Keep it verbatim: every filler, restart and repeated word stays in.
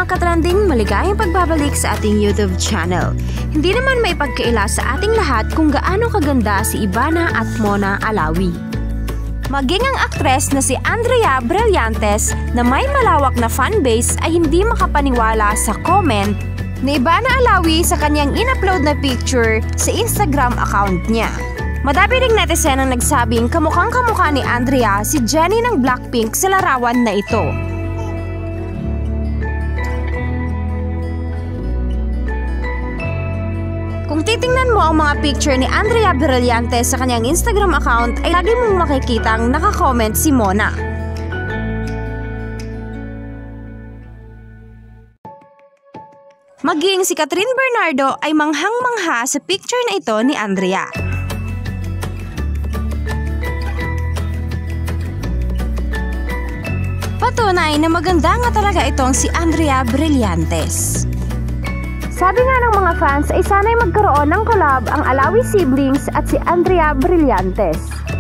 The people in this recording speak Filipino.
mga katrending, maligayang pagbabalik sa ating YouTube channel. Hindi naman may pagkaila sa ating lahat kung gaano kaganda si Ivana at Mona Alawi. Maging ang aktres na si Andrea Brillantes na may malawak na fanbase ay hindi makapaniwala sa comment ni Ivana Alawi sa kanyang in-upload na picture sa Instagram account niya. Madami ring netizen ang nagsabing kamukhang kamukha ni Andrea si Jennie ng Blackpink sa larawan na ito. Kung titingnan mo ang mga picture ni Andrea Brillantes sa kanyang Instagram account ay lagi mong makikitang nakakomment si Mona. Maging si Catherine Bernardo ay manghang-mangha sa picture na ito ni Andrea. Patunay na maganda nga talaga itong si Andrea Brillantes. Sabi nga ng mga fans ay sana'y magkaroon ng collab ang Alawi siblings at si Andrea Brillantes.